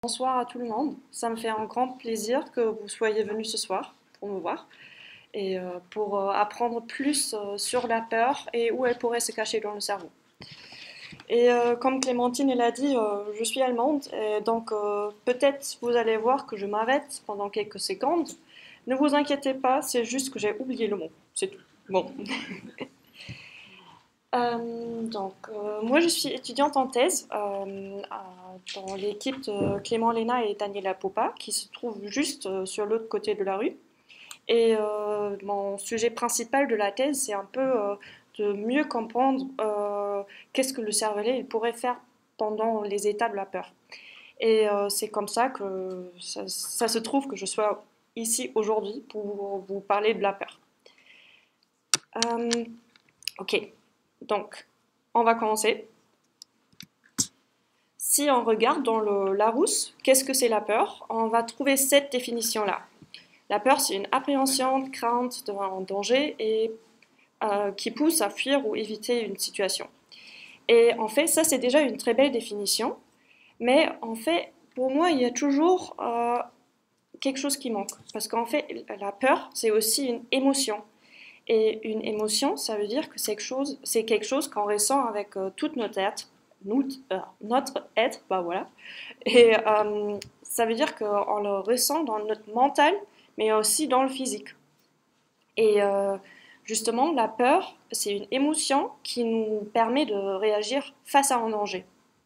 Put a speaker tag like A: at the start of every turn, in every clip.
A: Bonsoir à tout le monde. Ça me fait un grand plaisir que vous soyez venus ce soir pour me voir et pour apprendre plus sur la peur et où elle pourrait se cacher dans le cerveau. Et comme Clémentine l'a dit, je suis allemande et donc peut-être vous allez voir que je m'arrête pendant quelques secondes. Ne vous inquiétez pas, c'est juste que j'ai oublié le mot. C'est tout. Bon. Moi, je suis étudiante en thèse dans l'équipe de Clément Léna et Daniela Popa, qui se trouve juste sur l'autre côté de la rue. Et mon sujet principal de la thèse, c'est un peu de mieux comprendre qu'est-ce que le cervelet il pourrait faire pendant les états de la peur. Et c'est comme ça que ça se trouve que je sois ici aujourd'hui pour vous parler de la peur. Euh, ok, donc on va commencer. Si on regarde dans le Larousse, qu'est-ce que c'est la peur? On va trouver cette définition-là. La peur, c'est une appréhension, crainte devant un danger et qui pousse à fuir ou éviter une situation. Et en fait, ça, c'est déjà une très belle définition. Mais en fait, pour moi, il y a toujours quelque chose qui manque. Parce qu'en fait, la peur, c'est aussi une émotion. Et une émotion, ça veut dire que c'est quelque chose qu'on ressent avec toute notre être, notre être, bah voilà. Et ça veut dire qu'on le ressent dans notre mental, mais aussi dans le physique. Et justement, la peur, c'est une émotion qui nous permet de réagir face à un danger.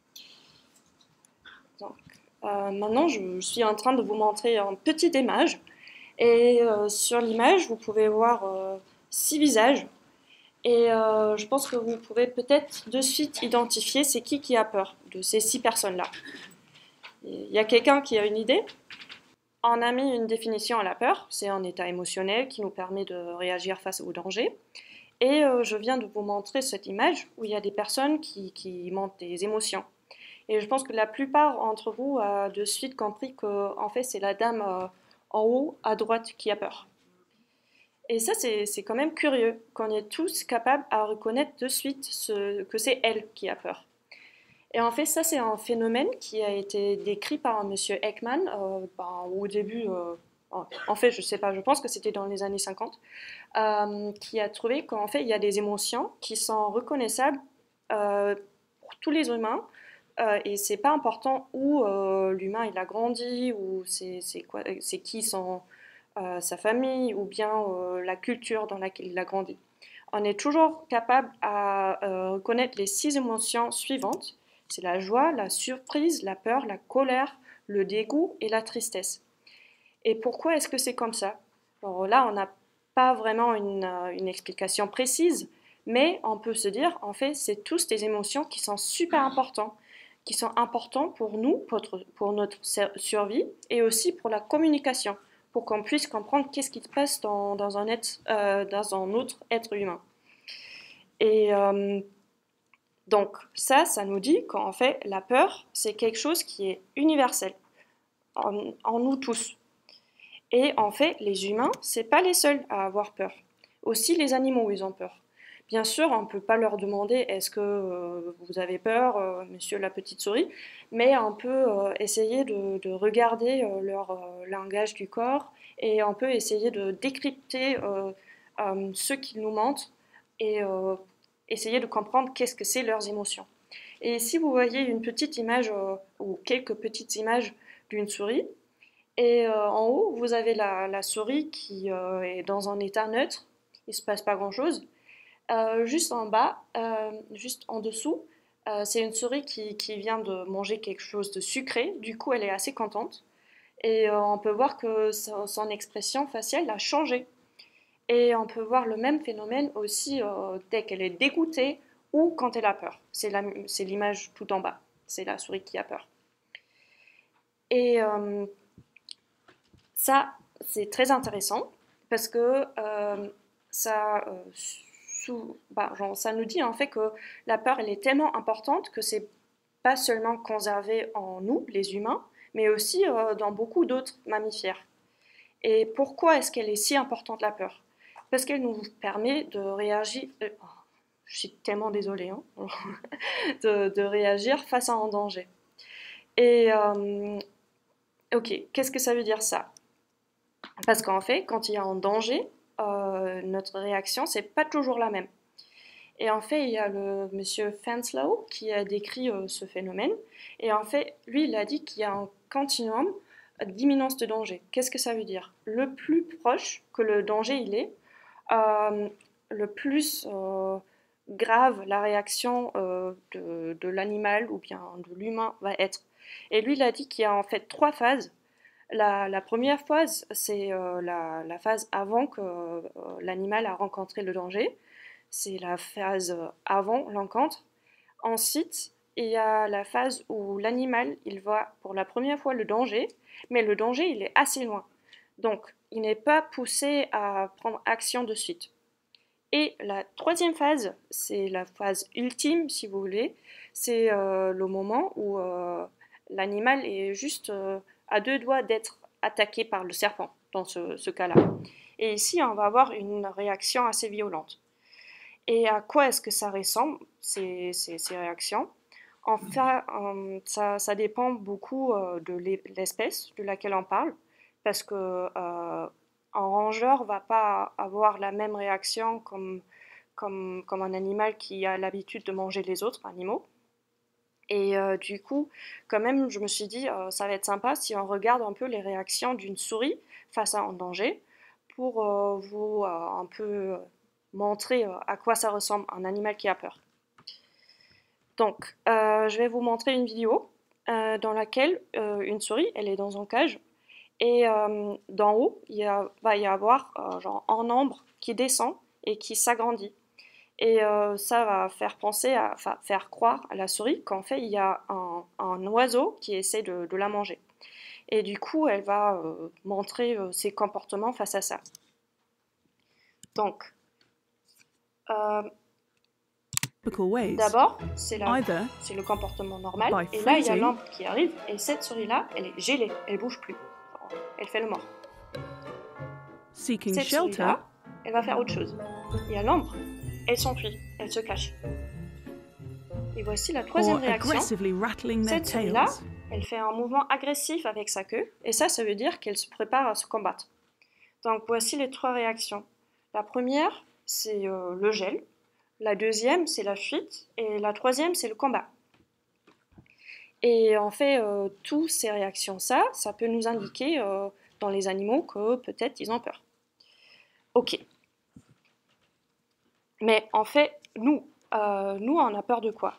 A: Donc, maintenant, je suis en train de vous montrer une petite image. Et sur l'image, vous pouvez voir 6 visages. Et je pense que vous pourrez peut-être de suite identifier c'est qui a peur de ces 6 personnes-là. Il y a quelqu'un qui a une idée? On a mis une définition à la peur, c'est un état émotionnel qui nous permet de réagir face au danger. Et je viens de vous montrer cette image où il y a des personnes qui montrent des émotions. Et je pense que la plupart d'entre vous a de suite compris que en fait, c'est la dame en haut à droite qui a peur. Et ça, c'est quand même curieux qu'on est tous capables à reconnaître de suite que c'est elle qui a peur. Et en fait, ça, c'est un phénomène qui a été décrit par un monsieur Ekman au début. En fait, je sais pas, je pense que c'était dans les années 50, qui a trouvé qu'en fait, il y a des émotions qui sont reconnaissables pour tous les humains. Et c'est pas important où l'humain il a grandi, ou c'est qui sa famille, ou bien la culture dans laquelle il a grandi. On est toujours capable à reconnaître les 6 émotions suivantes. C'est la joie, la surprise, la peur, la colère, le dégoût et la tristesse. Et pourquoi est-ce que c'est comme ça? Alors là, on n'a pas vraiment une explication précise, mais on peut se dire, en fait, c'est tous des émotions qui sont super importantes, qui sont importantes pour nous, pour notre survie, et aussi pour la communication, pour qu'on puisse comprendre qu'est-ce qui se passe dans un autre être humain. Et donc ça nous dit qu'en fait, la peur, c'est quelque chose qui est universel en nous tous. Et en fait, les humains, c'est pas les seuls à avoir peur. Aussi, les animaux, ils ont peur. Bien sûr, on ne peut pas leur demander est-ce que vous avez peur, monsieur la petite souris, mais on peut essayer de regarder leur langage du corps et on peut essayer de décrypter ce qu'ils nous montrent et essayer de comprendre qu'est-ce que c'est leurs émotions. Et si vous voyez une petite image ou quelques petites images d'une souris, et en haut, vous avez la souris qui est dans un état neutre, il ne se passe pas grand-chose. Juste en bas, juste en dessous, c'est une souris qui vient de manger quelque chose de sucré, du coup elle est assez contente. Et on peut voir que son expression faciale a changé. Et on peut voir le même phénomène aussi dès qu'elle est dégoûtée ou quand elle a peur. C'est l'image tout en bas, c'est la souris qui a peur. Et ça, c'est très intéressant parce que ça, ça nous dit en fait que la peur, elle est tellement importante que c'est pas seulement conservé en nous, les humains, mais aussi dans beaucoup d'autres mammifères. Et pourquoi est-ce qu'elle est si importante, la peur? Parce qu'elle nous permet de réagir. Je suis tellement désolée, hein, de réagir face à un danger. Et Ok, qu'est-ce que ça veut dire ça? Parce qu'en fait, quand il y a un danger, notre réaction, c'est pas toujours la même. Et en fait, il y a le monsieur Fanslow qui a décrit ce phénomène. Et en fait, lui, il a dit qu'il y a un continuum d'imminence de danger. Qu'est-ce que ça veut dire? Le plus proche que le danger il est, euh, le plus grave la réaction de l'animal ou bien de l'humain va être. Et lui, il a dit qu'il y a en fait trois phases. La première phase, c'est la phase avant que l'animal a rencontré le danger. C'est la phase avant l'encontre. Ensuite, il y a la phase où l'animal, il voit pour la première fois le danger, mais le danger, il est assez loin. Donc, il n'est pas poussé à prendre action de suite. Et la troisième phase, c'est la phase ultime, si vous voulez. C'est le moment où l'animal est juste à deux doigts d'être attaqué par le serpent, dans ce cas-là. Et ici, on va avoir une réaction assez violente. Et à quoi est-ce que ça ressemble, ces réactions? En fait, ça dépend beaucoup de l'espèce de laquelle on parle, parce que un rongeur va pas avoir la même réaction comme un animal qui a l'habitude de manger les autres animaux. Et du coup, quand même, je me suis dit, ça va être sympa si on regarde un peu les réactions d'une souris face à un danger pour vous un peu montrer à quoi ça ressemble un animal qui a peur. Donc, je vais vous montrer une vidéo dans laquelle une souris, elle est dans un cage et d'en haut, va y avoir genre un nombre qui descend et qui s'agrandit. Et ça va faire penser, enfin faire croire à la souris qu'en fait il y a un oiseau qui essaie de la manger. Et du coup, elle va montrer ses comportements face à ça. Donc, euh, d'abord, c'est le comportement normal. Et là, il y a l'ombre qui arrive. Et cette souris-là, elle est gelée. Elle bouge plus. Elle fait le mort. Cette souris-là, elle va faire autre chose. Il y a l'ombre. Elle s'enfuit. Elle se cache. Et voici la troisième réaction. Cette souris-là, elle fait un mouvement agressif avec sa queue. Et ça veut dire qu'elle se prépare à se combattre. Donc, voici les trois réactions. La première, c'est le gel. La deuxième, c'est la fuite. Et la troisième, c'est le combat. Et en fait, toutes ces réactions, ça peut nous indiquer dans les animaux que peut-être ils ont peur. Ok. Mais en fait, nous, on a peur de quoi?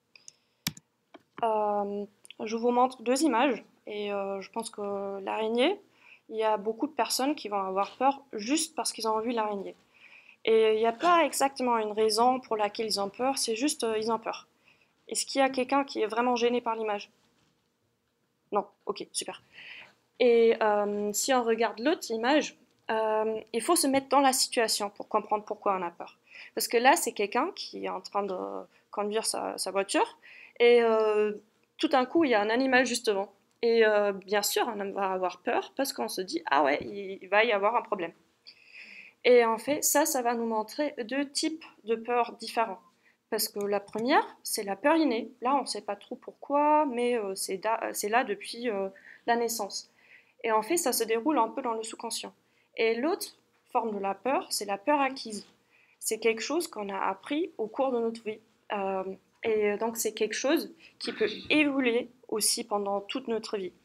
A: Je vous montre deux images. Et je pense que l'araignée, il y a beaucoup de personnes qui vont avoir peur juste parce qu'ils ont vu l'araignée. Et il n'y a pas exactement une raison pour laquelle ils ont peur, c'est juste ils ont peur. Est-ce qu'il y a quelqu'un qui est vraiment gêné par l'image? Non, ok, super. Et si on regarde l'autre image, il faut se mettre dans la situation pour comprendre pourquoi on a peur. Parce que là, c'est quelqu'un qui est en train de conduire sa voiture et tout d'un coup, il y a un animal juste devant. Et bien sûr, on va avoir peur parce qu'on se dit, ah ouais, il va y avoir un problème. Et en fait, ça va nous montrer deux types de peurs différents. Parce que la première, c'est la peur innée. Là, on ne sait pas trop pourquoi, mais c'est là depuis la naissance. Et en fait, ça se déroule un peu dans le sous-conscient. Et l'autre forme de la peur, c'est la peur acquise. C'est quelque chose qu'on a appris au cours de notre vie. Et donc, c'est quelque chose qui peut évoluer aussi pendant toute notre vie.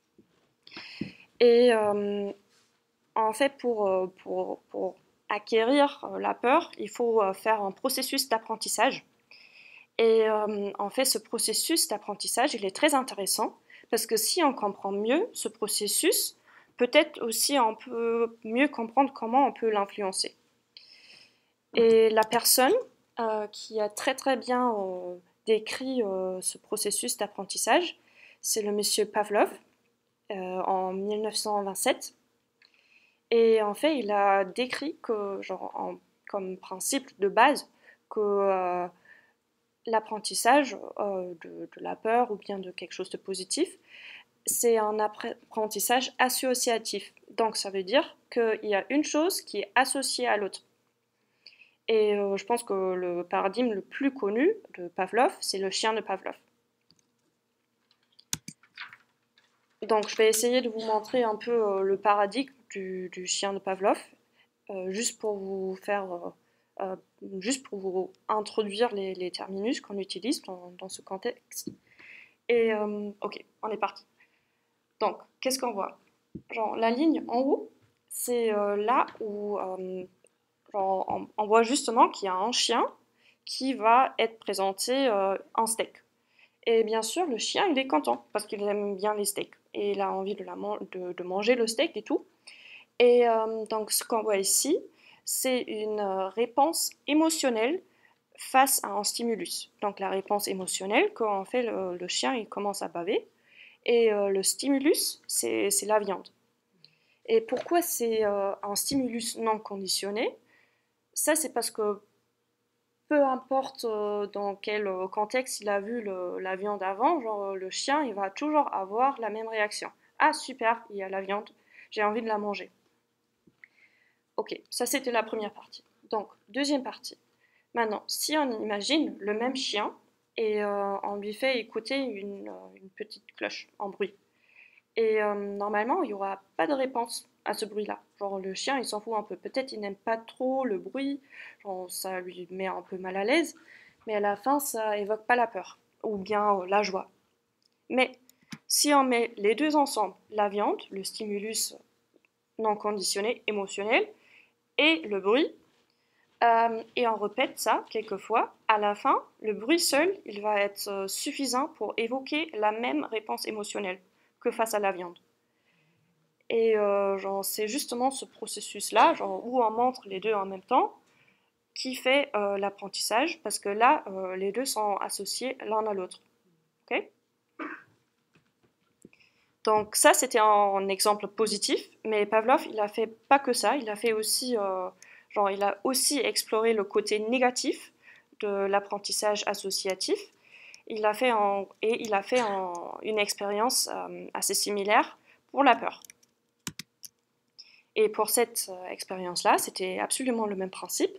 A: Et en fait, pour acquérir la peur, il faut faire un processus d'apprentissage. Et en fait, ce processus d'apprentissage, il est très intéressant parce que si on comprend mieux ce processus, peut-être aussi on peut mieux comprendre comment on peut l'influencer. Et la personne qui a très très bien décrit ce processus d'apprentissage, c'est le monsieur Pavlov en 1927. Et en fait, il a décrit que, genre, comme principe de base, que l'apprentissage de la peur ou bien de quelque chose de positif, c'est un apprentissage associatif. Donc, ça veut dire qu'il y a une chose qui est associée à l'autre. Et je pense que le paradigme le plus connu de Pavlov, c'est le chien de Pavlov. Donc, je vais essayer de vous montrer un peu le paradigme du chien de Pavlov, juste pour vous faire, euh, juste pour vous introduire les terminus qu'on utilise dans ce contexte. Et ok, on est parti. Donc, qu'est-ce qu'on voit? Genre, la ligne en haut, c'est là où genre, on voit justement qu'il y a un chien qui va être présenté en steak. Et bien sûr, le chien, il est content parce qu'il aime bien les steaks et il a envie de manger le steak et tout. Et donc, ce qu'on voit ici, c'est une réponse émotionnelle face à un stimulus. Donc, la réponse émotionnelle, quand en fait le chien, il commence à baver. Et le stimulus, c'est la viande. Et pourquoi c'est un stimulus non conditionné? Ça, c'est parce que peu importe dans quel contexte il a vu la viande avant, genre le chien, il va toujours avoir la même réaction. Ah super, il y a la viande, j'ai envie de la manger. Ok, ça c'était la première partie. Donc, deuxième partie. Maintenant, si on imagine le même chien et on lui fait écouter une petite cloche en bruit. Et normalement, il n'y aura pas de réponse à ce bruit-là. Genre le chien, il s'en fout un peu. Peut-être il n'aime pas trop le bruit, genre ça lui met un peu mal à l'aise, mais à la fin, ça évoque pas la peur ou bien la joie. Mais si on met les deux ensemble, la viande, le stimulus non conditionné émotionnel et le bruit, et on répète ça quelques fois, à la fin, le bruit seul, il va être suffisant pour évoquer la même réponse émotionnelle que face à la viande. Et genre, c'est justement ce processus-là, genre, où on montre les deux en même temps, qui fait l'apprentissage, parce que là, les deux sont associés l'un à l'autre. Okay. Donc ça, c'était un exemple positif, mais Pavlov, il a fait pas que ça, il a fait aussi, genre, il a aussi exploré le côté négatif de l'apprentissage associatif. Il a fait une expérience assez similaire pour la peur. Et pour cette expérience-là, c'était absolument le même principe.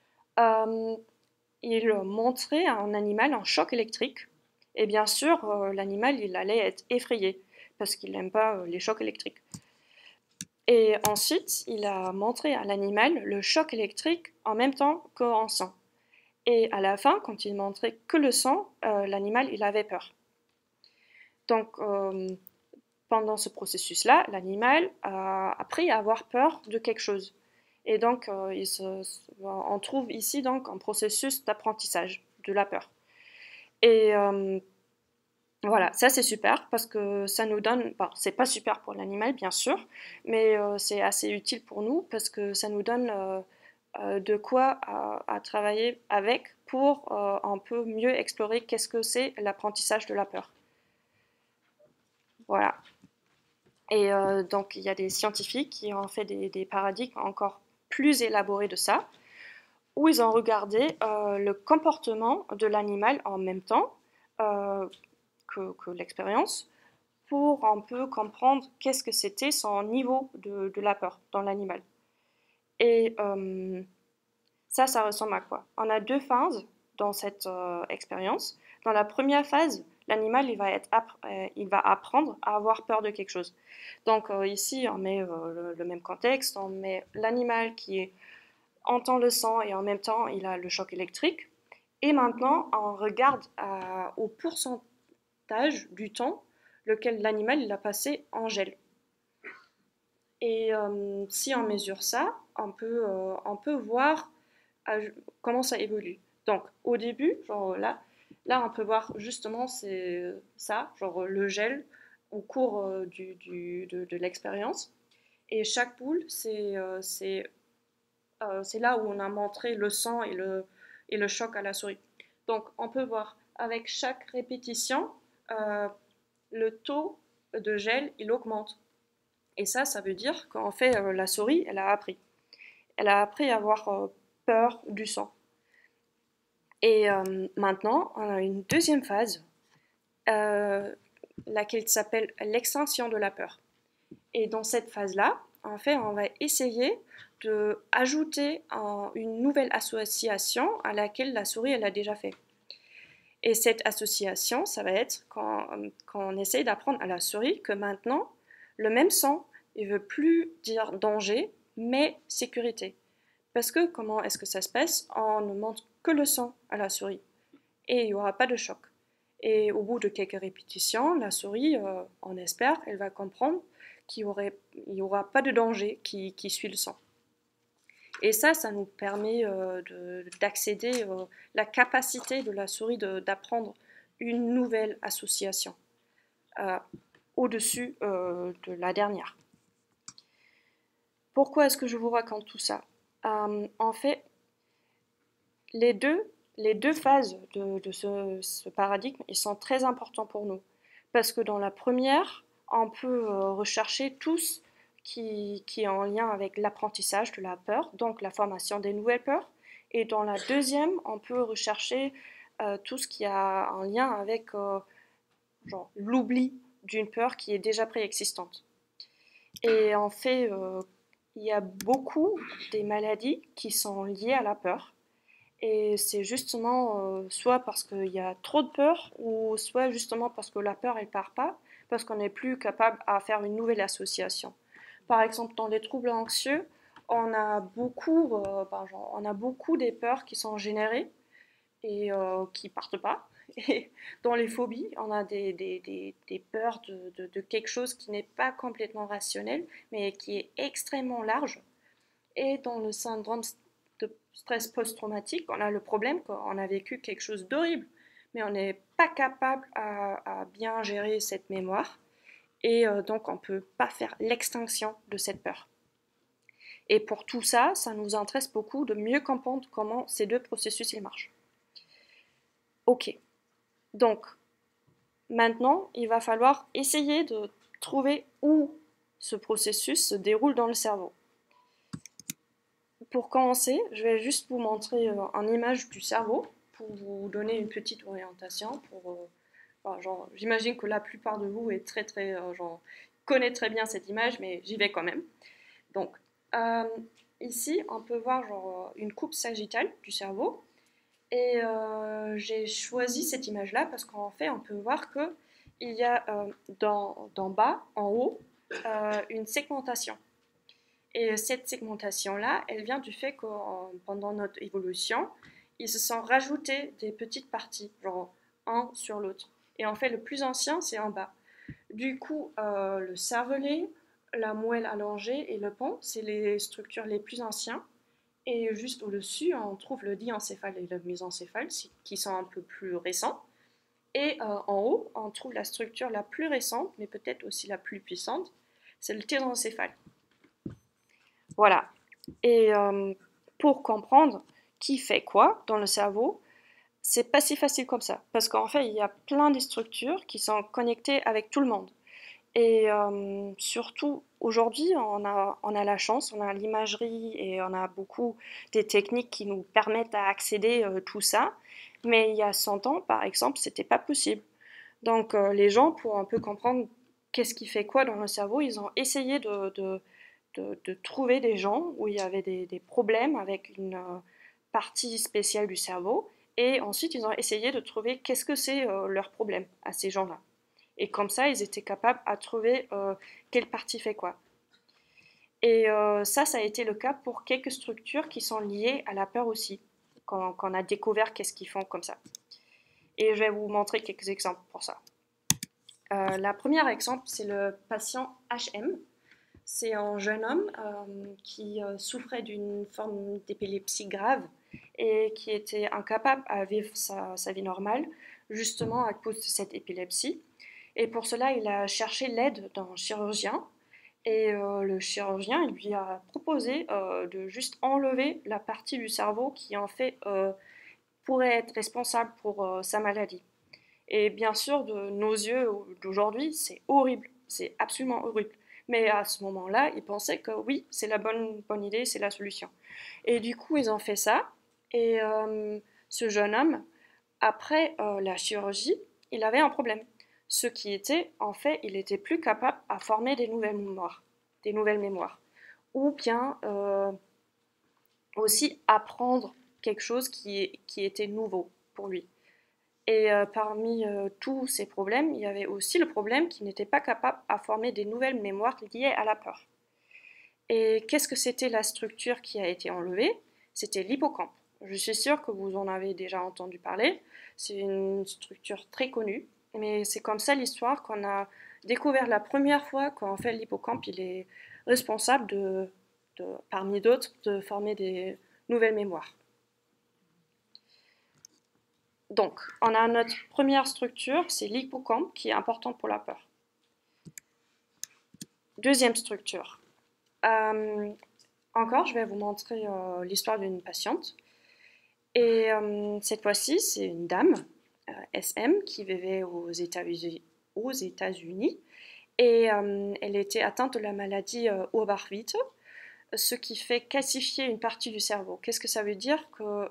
A: Il montrait à un animal un choc électrique. Et bien sûr, l'animal, il allait être effrayé parce qu'il n'aime pas les chocs électriques. Et ensuite, il a montré à l'animal le choc électrique en même temps qu'en sang. Et à la fin, quand il montrait que le sang, l'animal, il avait peur. Donc, pendant ce processus-là, l'animal a appris à avoir peur de quelque chose. Et donc, on trouve ici donc un processus d'apprentissage de la peur. Et voilà, ça c'est super parce que ça nous donne, bon, c'est pas super pour l'animal bien sûr, mais c'est assez utile pour nous parce que ça nous donne de quoi à travailler avec pour un peu mieux explorer qu'est-ce que c'est l'apprentissage de la peur. Voilà. Et donc, il y a des scientifiques qui ont fait des paradigmes encore plus élaborés de ça, où ils ont regardé le comportement de l'animal en même temps que l'expérience, pour un peu comprendre qu'est-ce que c'était son niveau de la peur dans l'animal. Et ça ressemble à quoi? On a deux phases dans cette expérience. Dans la première phase, l'animal il va apprendre à avoir peur de quelque chose. Donc ici, on met le même contexte, on met l'animal qui entend le sang et en même temps, il a le choc électrique. Et maintenant, on regarde au pourcentage du temps lequel l'animal il a passé en gel. Et si on mesure ça, on peut voir comment ça évolue. Donc, au début, genre là on peut voir justement c'est ça, genre le gel au cours de l'expérience. Et chaque boule, c'est là où on a montré le sang et le choc à la souris. Donc, on peut voir avec chaque répétition, le taux de gel, il augmente. Et ça veut dire qu'en fait, la souris, elle a appris. Elle a appris à avoir peur du sang. Et maintenant, on a une deuxième phase, laquelle s'appelle l'extinction de la peur. Et dans cette phase-là, en fait, on va essayer de ajouter une nouvelle association à laquelle la souris elle a déjà fait. Et cette association, ça va être quand on essaye d'apprendre à la souris que maintenant, le même son, il ne veut plus dire danger, mais sécurité. Parce que comment est-ce que ça se passe? On ne montre que le son à la souris et il n'y aura pas de choc. Et au bout de quelques répétitions, la souris, on espère, elle va comprendre qu'il n'y aura pas de danger qui suit le son. Et ça nous permet d'accéder à la capacité de la souris d'apprendre une nouvelle association au-dessus de la dernière. Pourquoi est-ce que je vous raconte tout ça? En fait, les deux phases de ce paradigme, ils sont très importants pour nous. Parce que dans la première, on peut rechercher tout ce qui est en lien avec l'apprentissage de la peur, donc la formation des nouvelles peurs. Et dans la deuxième, on peut rechercher tout ce qui a un lien avec l'oubli d'une peur qui est déjà préexistante. Et en fait, il y a beaucoup des maladies qui sont liées à la peur. Et c'est justement soit parce qu'il y a trop de peur, ou soit justement parce que la peur, elle part pas, parce qu'on n'est plus capable à faire une nouvelle association. Par exemple, dans les troubles anxieux, on a beaucoup des peurs qui sont générées et qui partent pas. Et dans les phobies, on a des peurs de quelque chose qui n'est pas complètement rationnel, mais qui est extrêmement large. Et dans le syndrome de stress post-traumatique, on a le problème qu'on a vécu quelque chose d'horrible, mais on n'est pas capable à bien gérer cette mémoire. Et donc, on ne peut pas faire l'extinction de cette peur. Et pour tout ça, ça nous intéresse beaucoup de mieux comprendre comment ces deux processus ils marchent. Ok, donc maintenant, il va falloir essayer de trouver où ce processus se déroule dans le cerveau. Pour commencer, je vais juste vous montrer une image du cerveau pour vous donner une petite orientation. J'imagine que la plupart de vous est connaît très bien cette image, mais j'y vais quand même. Donc, ici, on peut voir une coupe sagittale du cerveau. Et j'ai choisi cette image-là parce qu'en fait, on peut voir qu'il y a d'en bas, en haut, une segmentation. Et cette segmentation-là, elle vient du fait que pendant notre évolution, ils se sont rajoutés des petites parties, genre un sur l'autre. Et en fait, le plus ancien, c'est en bas. Du coup, le cervelet, la moelle allongée et le pont, c'est les structures les plus anciennes. Et juste au-dessus, on trouve le diencéphale et le mésencéphale, qui sont un peu plus récents. Et en haut, on trouve la structure la plus récente, mais peut-être aussi la plus puissante, c'est le ténoncéphale. Voilà. Et pour comprendre qui fait quoi dans le cerveau, c'est pas si facile comme ça. Parce qu'en fait, il y a plein de structures qui sont connectées avec tout le monde. Et surtout, aujourd'hui, on a la chance, on a l'imagerie et on a beaucoup des techniques qui nous permettent d'accéder à tout ça. Mais il y a 100 ans, par exemple, c'était pas possible. Donc, les gens, pour un peu comprendre qu'est-ce qui fait quoi dans le cerveau, ils ont essayé de trouver des gens où il y avait des problèmes avec une partie spéciale du cerveau. Et ensuite, ils ont essayé de trouver qu'est-ce que c'est leur problème à ces gens-là. Et comme ça, ils étaient capables à trouver quelle partie fait quoi. Et ça a été le cas pour quelques structures qui sont liées à la peur aussi, quand on a découvert qu'est-ce qu'ils font comme ça. Et je vais vous montrer quelques exemples pour ça. La première exemple, c'est le patient HM. C'est un jeune homme qui souffrait d'une forme d'épilepsie grave et qui était incapable à vivre sa vie normale, justement à cause de cette épilepsie. Et pour cela, il a cherché l'aide d'un chirurgien. Et le chirurgien il lui a proposé de juste enlever la partie du cerveau qui, en fait, pourrait être responsable pour sa maladie. Et bien sûr, de nos yeux d'aujourd'hui, c'est horrible. C'est absolument horrible. Mais à ce moment-là, ils pensaient que oui, c'est la bonne idée, c'est la solution. Et du coup, ils ont fait ça. Et ce jeune homme, après la chirurgie, il avait un problème. Ce qui était, en fait, il était plus capable à former des nouvelles mémoires. Ou bien aussi apprendre quelque chose qui était nouveau pour lui. Et parmi tous ces problèmes, il y avait aussi le problème qu'il n'était pas capable à former des nouvelles mémoires liées à la peur. Et qu'est-ce que c'était la structure qui a été enlevée? C'était l'hippocampe. Je suis sûre que vous en avez déjà entendu parler. C'est une structure très connue, mais c'est comme ça l'histoire qu'on a découvert la première fois qu'en fait l'hippocampe il est responsable parmi d'autres, de former des nouvelles mémoires. Donc, on a notre première structure, c'est l'hippocampe qui est importante pour la peur. Deuxième structure. Encore, je vais vous montrer l'histoire d'une patiente. Et cette fois-ci, c'est une dame, SM, qui vivait aux États-Unis. Et elle était atteinte de la maladie Oberwitte, ce qui fait calcifier une partie du cerveau. Qu'est-ce que ça veut dire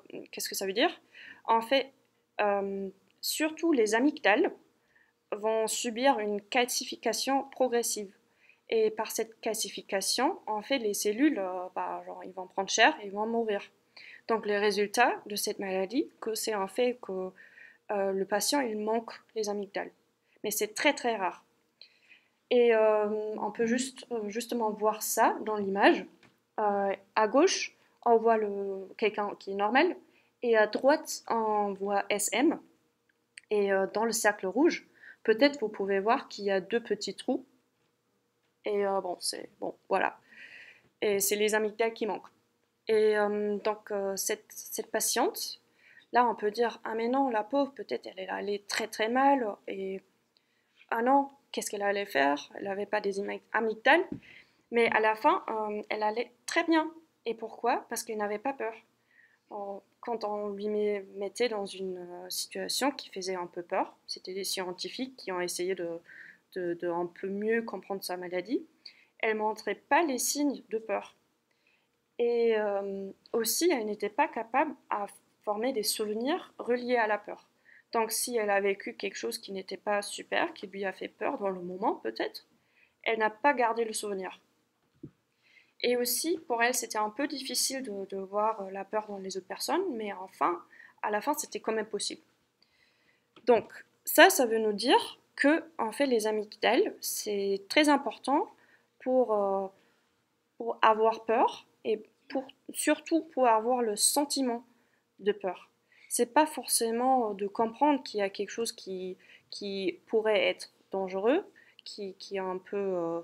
A: En fait, surtout les amygdales vont subir une calcification progressive. Et par cette calcification, en fait, les cellules, ils vont prendre cher et ils vont mourir. Donc, le résultat de cette maladie, c'est en fait que le patient, il manque les amygdales. Mais c'est très, très rare. Et on peut justement voir ça dans l'image. À gauche, on voit quelqu'un qui est normal. Et à droite, on voit SM. Et dans le cercle rouge, peut-être vous pouvez voir qu'il y a deux petits trous. Et voilà. Et c'est les amygdales qui manquent. Et donc, cette patiente, là, on peut dire, ah mais non, la pauvre, peut-être elle allait très très mal. Et ah non, qu'est-ce qu'elle allait faire? Elle n'avait pas des amygdales. Mais à la fin, elle allait très bien. Et pourquoi? Parce qu'elle n'avait pas peur. Quand on lui mettait dans une situation qui faisait un peu peur, c'était des scientifiques qui ont essayé de un peu mieux comprendre sa maladie, elle ne montrait pas les signes de peur. Et aussi, elle n'était pas capable à former des souvenirs reliés à la peur. Donc si elle a vécu quelque chose qui n'était pas super, qui lui a fait peur dans le moment peut-être, elle n'a pas gardé le souvenir. Et aussi, pour elle, c'était un peu difficile de voir la peur dans les autres personnes, mais enfin, à la fin, c'était quand même possible. Donc, ça veut nous dire que, en fait, les amygdales, c'est très important pour avoir peur et surtout pour avoir le sentiment de peur. C'est pas forcément de comprendre qu'il y a quelque chose qui pourrait être dangereux, qui est un peu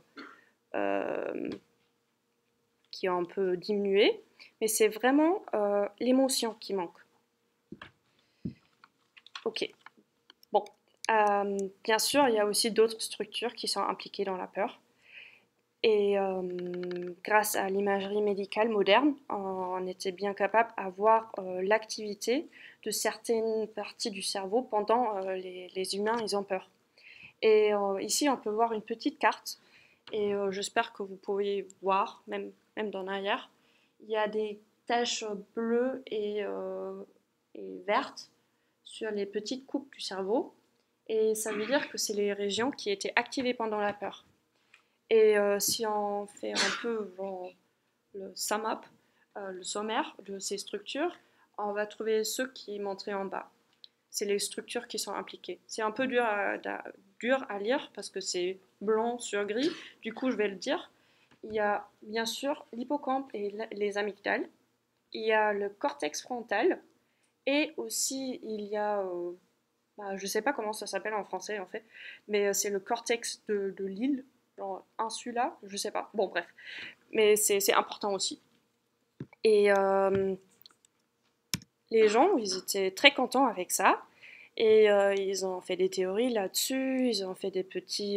A: qui est un peu diminué, mais c'est vraiment l'émotion qui manque. Ok. Bon. Bien sûr, il y a aussi d'autres structures qui sont impliquées dans la peur. Et grâce à l'imagerie médicale moderne, on était bien capable de voir l'activité de certaines parties du cerveau pendant les humains, ils ont peur. Et ici, on peut voir une petite carte. Et j'espère que vous pouvez voir, même dans l'arrière, il y a des taches bleues et vertes sur les petites coupes du cerveau. Et ça veut dire que c'est les régions qui étaient activées pendant la peur. Et si on fait un peu le sum up, le sommaire de ces structures, on va trouver ceux qui montraient en bas. C'est les structures qui sont impliquées. C'est un peu dur à lire parce que c'est blanc sur gris. Du coup, je vais le dire. Il y a bien sûr l'hippocampe et les amygdales. Il y a le cortex frontal. Et aussi, il y a, je ne sais pas comment ça s'appelle en français en fait, mais c'est le cortex de l'île, genre insula, je ne sais pas. Bon, bref. Mais c'est important aussi. Et les gens, ils étaient très contents avec ça. Et ils ont fait des théories là-dessus, ils ont fait des petits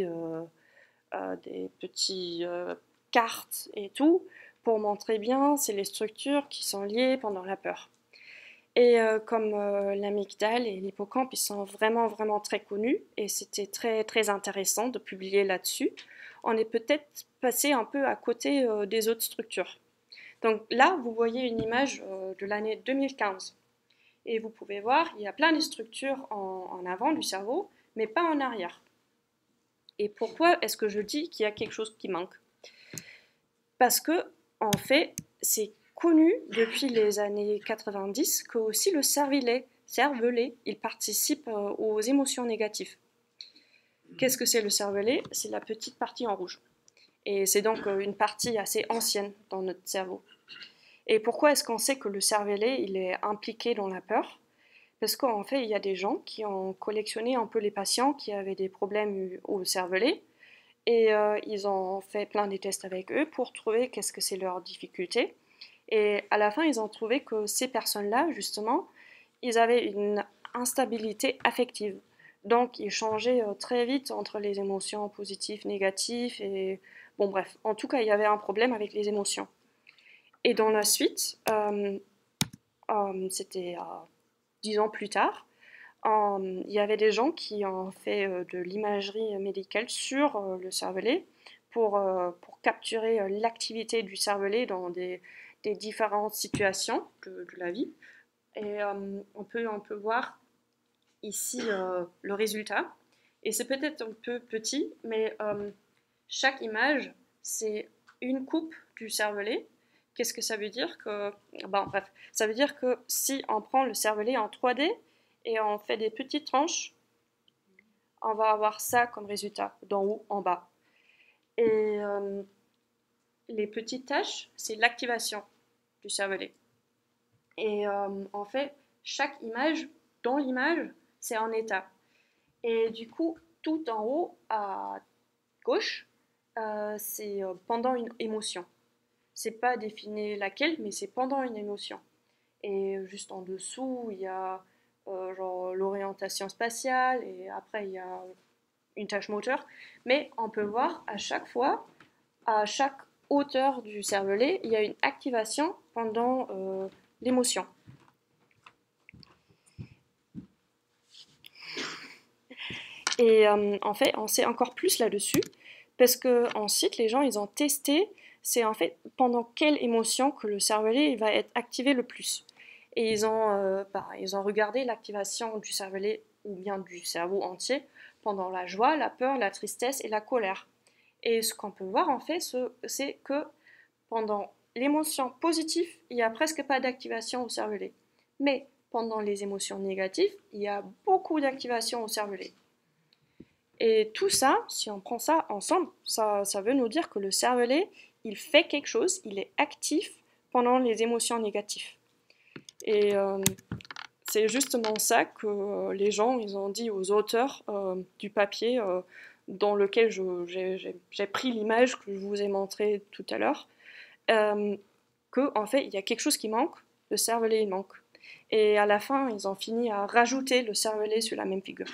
A: cartes et tout, pour montrer bien c'est les structures qui sont liées pendant la peur. Et comme l'amygdale et l'hippocampe, ils sont vraiment, vraiment très connus, et c'était très, très intéressant de publier là-dessus. On est peut-être passé un peu à côté des autres structures. Donc là, vous voyez une image de l'année 2015. Et vous pouvez voir, il y a plein de structures en avant du cerveau, mais pas en arrière. Et pourquoi est-ce que je dis qu'il y a quelque chose qui manque? Parce que, en fait, c'est connu depuis les années 90 que aussi le cervelet cervelet, il participe aux émotions négatives. Qu'est-ce que c'est le cervelet? C'est la petite partie en rouge. Et c'est donc une partie assez ancienne dans notre cerveau. Et pourquoi est-ce qu'on sait que le cervelet il est impliqué dans la peur? Parce qu'en fait, il y a des gens qui ont collectionné un peu les patients qui avaient des problèmes au cervelet et ils ont fait plein de tests avec eux pour trouver qu'est-ce que c'est leur difficulté. Et à la fin, ils ont trouvé que ces personnes-là, justement, ils avaient une instabilité affective. Donc, ils changeaient très vite entre les émotions positives, négatives et... Bon, bref, en tout cas, il y avait un problème avec les émotions. Et dans la suite, c'était 10 ans plus tard, il y avait des gens qui ont fait de l'imagerie médicale sur le cervelet pour capturer l'activité du cervelet dans des différentes situations de la vie. Et on peut voir ici le résultat. Et c'est peut-être un peu petit, mais chaque image, c'est une coupe du cervelet. Qu'est-ce que ça veut dire que... bref, ça veut dire que si on prend le cervelet en 3D et on fait des petites tranches, on va avoir ça comme résultat, d'en haut en bas. Et les petites taches, c'est l'activation du cervelet. Et en fait, chaque image, dans l'image, c'est un état. Et du coup, tout en haut à gauche, c'est pendant une émotion. C'est pas défini laquelle, mais c'est pendant une émotion. Et juste en dessous, il y a genre l'orientation spatiale et après il y a une tâche moteur. Mais on peut voir à chaque fois, à chaque hauteur du cervelet, il y a une activation pendant l'émotion. Et en fait, on sait encore plus là-dessus parce qu'ensuite, les gens, ils ont testé, c'est en fait pendant quelle émotion que le cervelet il va être activé le plus. Et ils ont regardé l'activation du cervelet ou bien du cerveau entier pendant la joie, la peur, la tristesse et la colère. Et ce qu'on peut voir en fait, c'est que pendant l'émotion positive, il n'y a presque pas d'activation au cervelet. Mais pendant les émotions négatives, il y a beaucoup d'activation au cervelet. Et tout ça, si on prend ça ensemble, ça veut nous dire que le cervelet, il fait quelque chose, il est actif pendant les émotions négatives. Et c'est justement ça que les gens, ils ont dit aux auteurs du papier dans lequel j'ai pris l'image que je vous ai montrée tout à l'heure, qu'en fait, il y a quelque chose qui manque, le cervelet, il manque. Et à la fin, ils ont fini à rajouter le cervelet sur la même figure.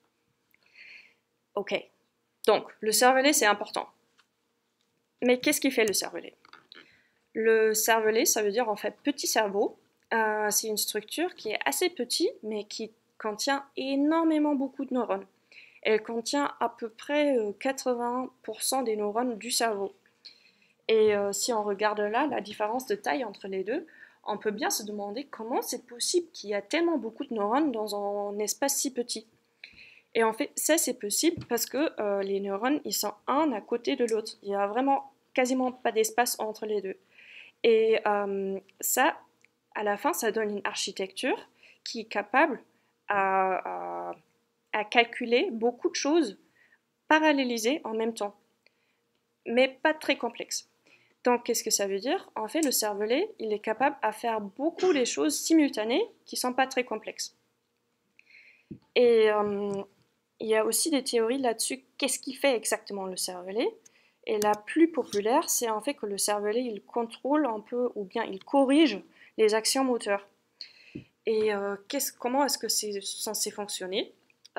A: Ok, donc le cervelet, c'est important. Mais qu'est-ce qui fait le cervelet? Le cervelet, ça veut dire en fait petit cerveau. C'est une structure qui est assez petite, mais qui contient énormément beaucoup de neurones. Elle contient à peu près 80% des neurones du cerveau. Et si on regarde là la différence de taille entre les deux, on peut bien se demander comment c'est possible qu'il y a tellement beaucoup de neurones dans un espace si petit. Et en fait, ça c'est possible parce que les neurones, ils sont un à côté de l'autre. Il n'y a vraiment quasiment pas d'espace entre les deux. Et ça, à la fin, ça donne une architecture qui est capable à calculer beaucoup de choses parallélisées en même temps, mais pas très complexes. Donc, qu'est-ce que ça veut dire? En fait, le cervelet, il est capable à faire beaucoup de choses simultanées qui ne sont pas très complexes. Et il y a aussi des théories là-dessus, qu'est-ce qui fait exactement le cervelet? Et la plus populaire, c'est en fait que le cervelet, il contrôle un peu, ou bien il corrige les actions moteurs. Et comment est-ce que c'est censé fonctionner?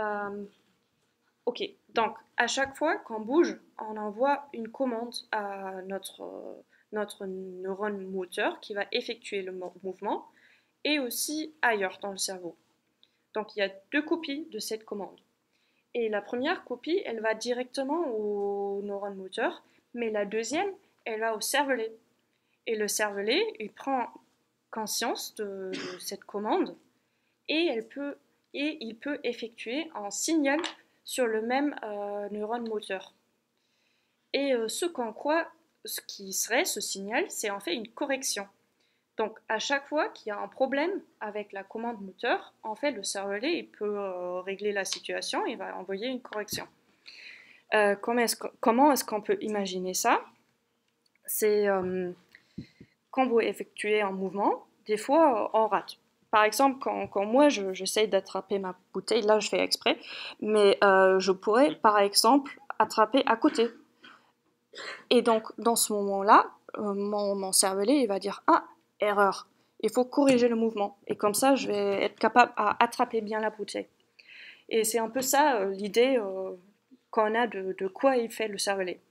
A: Ok, donc à chaque fois qu'on bouge, on envoie une commande à notre neurone moteur qui va effectuer le mouvement, et aussi ailleurs dans le cerveau. Donc il y a deux copies de cette commande. Et la première copie, elle va directement au neurone moteur, mais la deuxième, elle va au cervelet. Et le cervelet, il prend conscience de cette commande et il peut effectuer un signal sur le même neurone moteur. Et ce qu'en croit, ce qui serait ce signal, c'est en fait une correction. Donc, à chaque fois qu'il y a un problème avec la commande moteur, en fait, le serveur il peut régler la situation, il va envoyer une correction. Comment est-ce qu'on peut imaginer ça? C'est quand vous effectuez un mouvement, des fois, on rate. Par exemple, quand moi, j'essaye d'attraper ma bouteille, là, je fais exprès, mais je pourrais, par exemple, attraper à côté. Et donc, dans ce moment-là, mon cervelet, il va dire, ah, erreur, il faut corriger le mouvement. Et comme ça, je vais être capable à attraper bien la bouteille. Et c'est un peu ça l'idée qu'on a de quoi il fait le cervelet.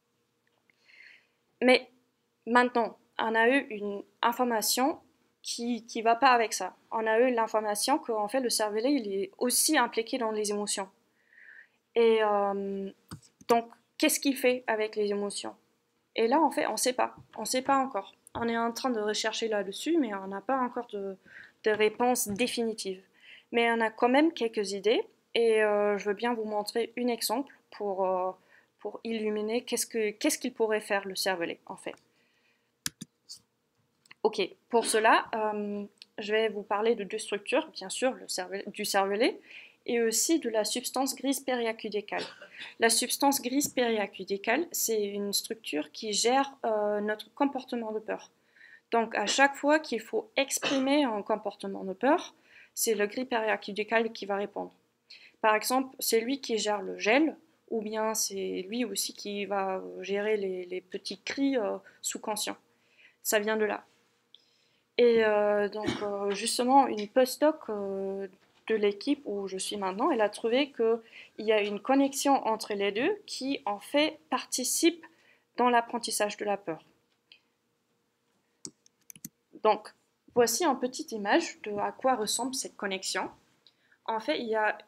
A: Mais maintenant, on a eu une information qui va pas avec ça. On a eu l'information qu'en fait le cervelet il est aussi impliqué dans les émotions. Et donc, qu'est-ce qu'il fait avec les émotions? Et là, en fait, on ne sait pas. On ne sait pas encore. On est en train de rechercher là-dessus, mais on n'a pas encore de réponse définitive. Mais on a quand même quelques idées, et je veux bien vous montrer un exemple pour illuminer qu'est-ce qu'il pourrait faire le cervelet, en fait. Ok, pour cela, je vais vous parler de deux structures, bien sûr, du cervelet, et aussi de la substance grise périacudécale. La substance grise périacudécale, c'est une structure qui gère notre comportement de peur. Donc, à chaque fois qu'il faut exprimer un comportement de peur, c'est le gris périacudécal qui va répondre. Par exemple, c'est lui qui gère le gel, ou bien c'est lui aussi qui va gérer les petits cris sous-conscients. Ça vient de là. Et donc, justement, une postdoc de l'équipe où je suis maintenant, elle a trouvé qu'il y a une connexion entre les deux qui, en fait, participe dans l'apprentissage de la peur. Donc, voici une petite image de à quoi ressemble cette connexion. En fait, il y a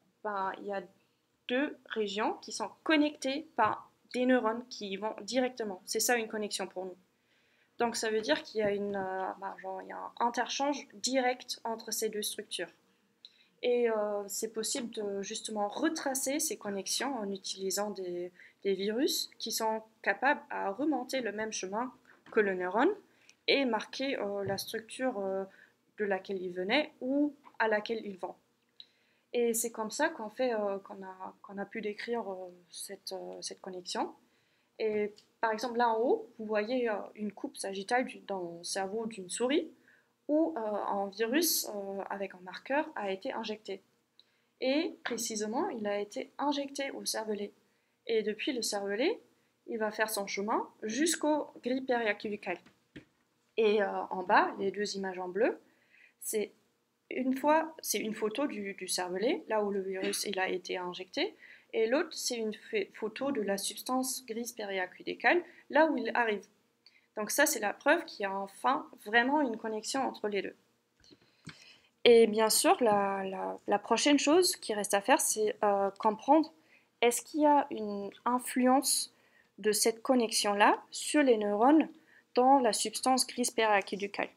A: deux régions qui sont connectées par des neurones qui y vont directement. C'est ça une connexion pour nous. Donc ça veut dire qu'il y a, il y a un interchange direct entre ces deux structures. Et c'est possible de justement retracer ces connexions en utilisant des virus qui sont capables à remonter le même chemin que le neurone et marquer la structure de laquelle ils venaient ou à laquelle ils vont. Et c'est comme ça qu'on a pu décrire cette connexion. Et par exemple, là en haut, vous voyez une coupe sagittale dans le cerveau d'une souris où un virus avec un marqueur a été injecté. Et précisément, il a été injecté au cervelet. Et depuis le cervelet, il va faire son chemin jusqu'au gris périaculical. Et en bas, les deux images en bleu, c'est une photo du cervelet, là où le virus il a été injecté, et l'autre, c'est une photo de la substance grise périacudécale, là où il arrive. Donc ça, c'est la preuve qu'il y a enfin vraiment une connexion entre les deux. Et bien sûr, la prochaine chose qui reste à faire, c'est comprendre est-ce qu'il y a une influence de cette connexion-là sur les neurones dans la substance grise périacudécale.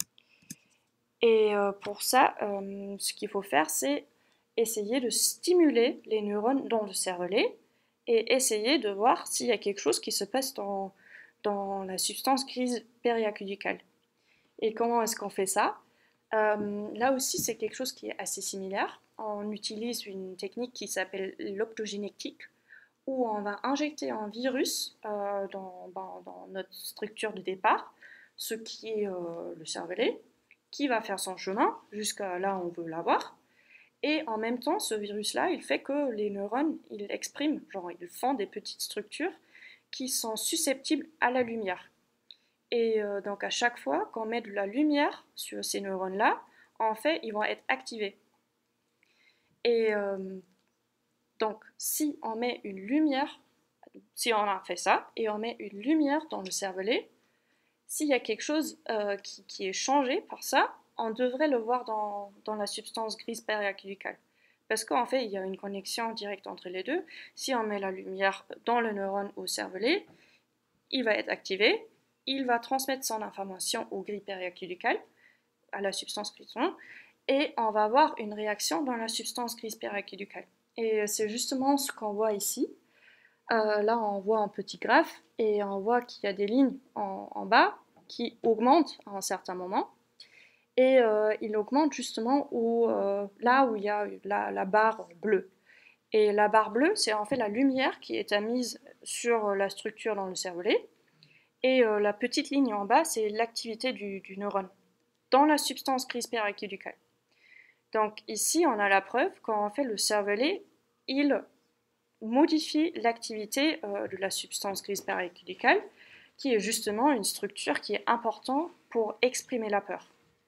A: Et pour ça, ce qu'il faut faire, c'est essayer de stimuler les neurones dans le cervelet et essayer de voir s'il y a quelque chose qui se passe dans la substance grise périacudécale. Et comment est-ce qu'on fait ça? Là aussi, c'est quelque chose qui est assez similaire. On utilise une technique qui s'appelle l'optogénétique, où on va injecter un virus dans notre structure de départ, ce qui est le cervelet, qui va faire son chemin jusqu'à là où on veut l'avoir. Et en même temps, ce virus-là, il fait que les neurones, ils expriment, ils font des petites structures qui sont susceptibles à la lumière. Et donc à chaque fois qu'on met de la lumière sur ces neurones-là, en fait, ils vont être activés. Et donc si on met une lumière, si on a fait ça, et on met une lumière dans le cervelet, s'il y a quelque chose qui est changé par ça, on devrait le voir dans la substance grise périacudécale. Parce qu'en fait, il y a une connexion directe entre les deux. Si on met la lumière dans le neurone au cervelet, il va être activé, il va transmettre son information au gris périacudécal, à la substance grise, et on va avoir une réaction dans la substance grise périacudécale. Et c'est justement ce qu'on voit ici. Là, on voit un petit graphe et on voit qu'il y a des lignes en bas qui augmente à un certain moment. Et il augmente justement là où il y a la barre bleue. Et la barre bleue, c'est en fait la lumière qui est émise sur la structure dans le cervelet. Et la petite ligne en bas, c'est l'activité du neurone dans la substance grise périaquidicale. Donc ici, on a la preuve qu'en fait le cervelet, il modifie l'activité de la substance grise périaquidicale, qui est justement une structure qui est importante pour exprimer la peur.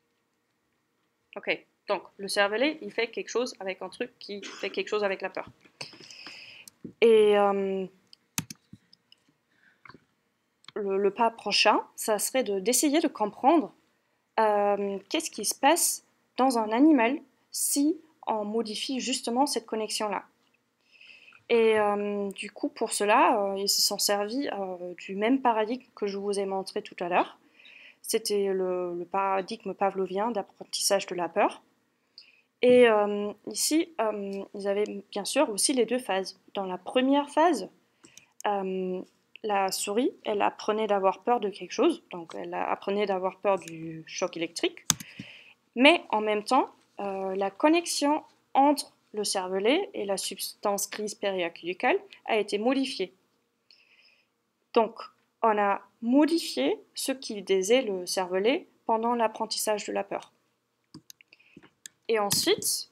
A: Ok, donc le cervelet, il fait quelque chose avec un truc qui fait quelque chose avec la peur. Et le pas prochain, ça serait d'essayer de comprendre qu'est-ce qui se passe dans un animal si on modifie justement cette connexion-là. Et du coup, pour cela, ils se sont servis du même paradigme que je vous ai montré tout à l'heure. C'était le paradigme pavlovien d'apprentissage de la peur. Et ici, ils avaient bien sûr aussi les deux phases. Dans la première phase, la souris, elle apprenait d'avoir peur de quelque chose, donc elle apprenait d'avoir peur du choc électrique, mais en même temps, la connexion entre le cervelet et la substance grise périaquidicale a été modifiée. Donc, on a modifié ce qui disait le cervelet pendant l'apprentissage de la peur. Et ensuite,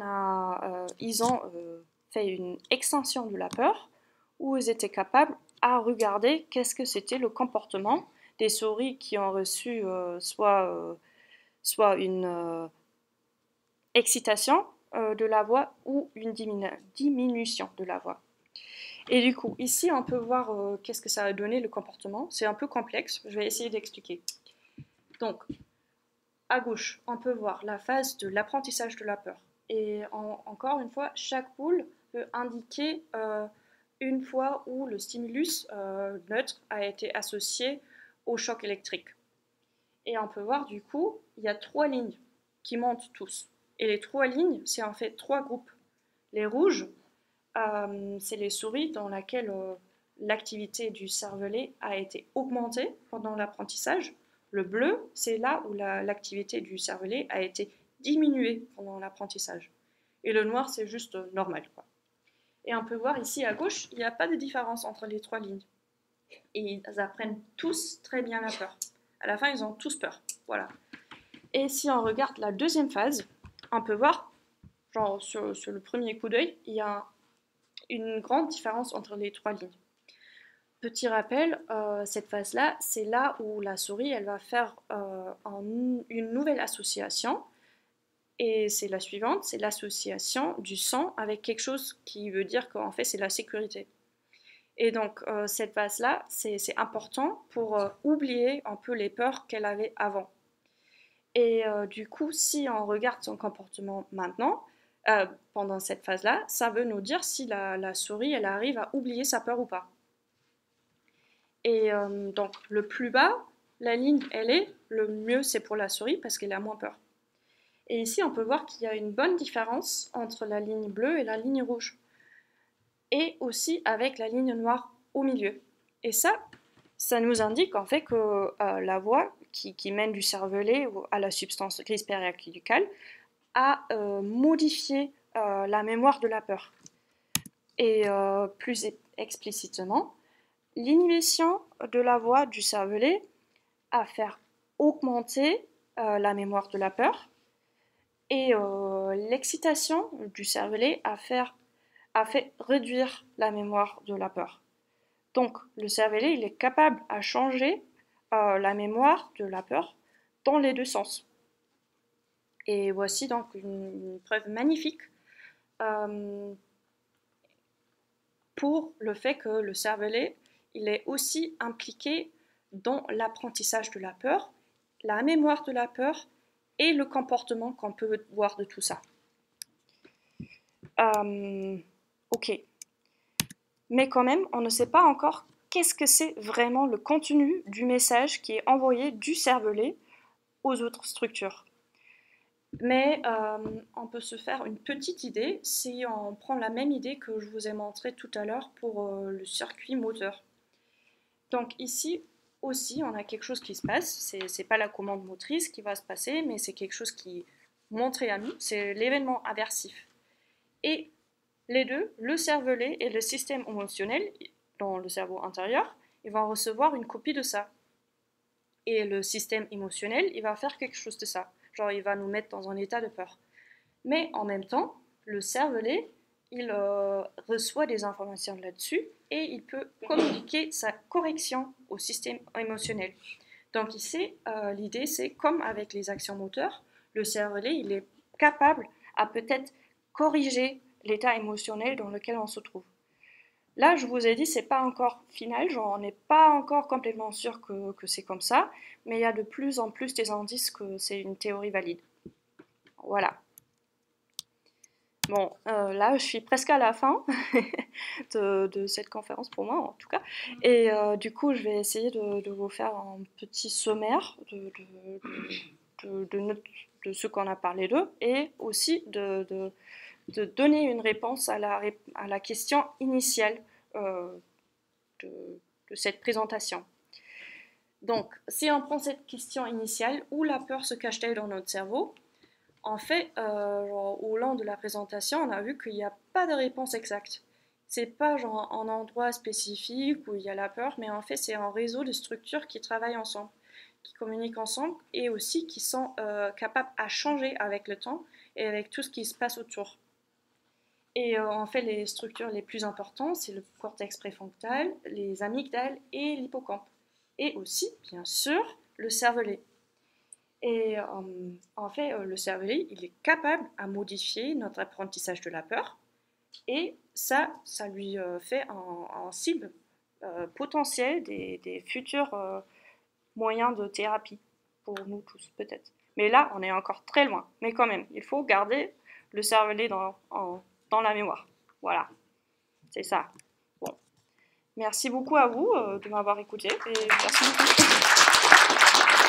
A: ils ont fait une extension de la peur où ils étaient capables à regarder qu'est-ce que c'était le comportement des souris qui ont reçu soit une excitation de la voix ou une diminution de la voix. Et du coup, ici, on peut voir qu'est-ce que ça a donné le comportement. C'est un peu complexe, je vais essayer d'expliquer. Donc, à gauche, on peut voir la phase de l'apprentissage de la peur. Et encore une fois, chaque boule peut indiquer une fois où le stimulus neutre a été associé au choc électrique. Et on peut voir du coup, il y a 3 lignes qui montent tous. Et les 3 lignes, c'est en fait 3 groupes. Les rouges, c'est les souris dans lesquelles l'activité du cervelet a été augmentée pendant l'apprentissage. Le bleu, c'est là où l'activité du cervelet a été diminuée pendant l'apprentissage. Et le noir, c'est juste normal, quoi. Et on peut voir ici à gauche, il n'y a pas de différence entre les 3 lignes. Et ils apprennent tous très bien la peur. À la fin, ils ont tous peur. Voilà. Et si on regarde la deuxième phase, on peut voir, genre sur le premier coup d'œil, il y a une grande différence entre les 3 lignes. Petit rappel, cette phase-là, c'est là où la souris, elle va faire une nouvelle association. Et c'est la suivante, c'est l'association du sang avec quelque chose qui veut dire qu'en fait, c'est la sécurité. Et donc, cette phase-là, c'est important pour oublier un peu les peurs qu'elle avait avant. Et du coup, si on regarde son comportement maintenant, pendant cette phase-là, ça veut nous dire si la souris, elle arrive à oublier sa peur ou pas. Et donc, le plus bas, la ligne, elle est, le mieux c'est pour la souris parce qu'elle a moins peur. Et ici, on peut voir qu'il y a une bonne différence entre la ligne bleue et la ligne rouge. Et aussi avec la ligne noire au milieu. Et ça nous indique en fait que la voie qui mène du cervelet à la substance grise périaquidicale a modifié la mémoire de la peur. Et plus explicitement, l'inhibition de la voie du cervelet a fait augmenter la mémoire de la peur et l'excitation du cervelet a fait réduire la mémoire de la peur. Donc le cervelet, il est capable à changer la mémoire de la peur dans les deux sens. Et voici donc une preuve magnifique pour le fait que le cervelet, il est aussi impliqué dans l'apprentissage de la peur, la mémoire de la peur et le comportement qu'on peut voir de tout ça. Ok. Mais quand même, on ne sait pas encore qu'est-ce que c'est vraiment le contenu du message qui est envoyé du cervelet aux autres structures. Mais on peut se faire une petite idée si on prend la même idée que je vous ai montré tout à l'heure pour le circuit moteur. Donc ici, aussi, on a quelque chose qui se passe. C'est pas la commande motrice qui va se passer, mais c'est quelque chose qui est montré à nous. C'est l'événement aversif. Et les deux, le cervelet et le système émotionnel, dans le cerveau intérieur, ils vont recevoir une copie de ça. Et le système émotionnel, il va faire quelque chose de ça. Genre, il va nous mettre dans un état de peur. Mais en même temps, le cervelet, il reçoit des informations là-dessus et il peut communiquer sa correction au système émotionnel. Donc ici, l'idée, c'est comme avec les actions moteurs, le cervelet, il est capable à peut-être corriger l'état émotionnel dans lequel on se trouve. Là, je vous ai dit, c'est pas encore final, genre on n'est pas encore complètement sûr que c'est comme ça, mais il y a de plus en plus des indices que c'est une théorie valide. Voilà. Bon, là, je suis presque à la fin de cette conférence, pour moi en tout cas. Et du coup, je vais essayer de vous faire un petit sommaire de ce qu'on a parlé d'eux et aussi de donner une réponse à la question initiale de cette présentation. Donc, si on prend cette question initiale, où la peur se cache-t-elle dans notre cerveau? En fait, au long de la présentation, on a vu qu'il n'y a pas de réponse exacte. C'est pas genre un endroit spécifique où il y a la peur, mais en fait, c'est un réseau de structures qui travaillent ensemble, qui communiquent ensemble et aussi qui sont capables à changer avec le temps et avec tout ce qui se passe autour. Et en fait, les structures les plus importantes, c'est le cortex préfrontal, les amygdales et l'hippocampe. Et aussi, bien sûr, le cervelet. Et en fait, le cervelet, il est capable à modifier notre apprentissage de la peur. Et ça lui fait en cible potentiel des futurs moyens de thérapie pour nous tous, peut-être. Mais là, on est encore très loin. Mais quand même, il faut garder le cervelet dans la mémoire. Voilà, c'est ça. Bon. Merci beaucoup à vous de m'avoir écouté et merci beaucoup.